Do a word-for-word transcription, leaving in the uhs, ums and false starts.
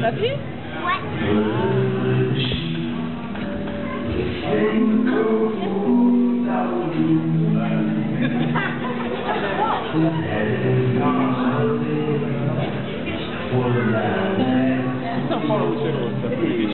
Does he? What? Sta un po' luce rossa.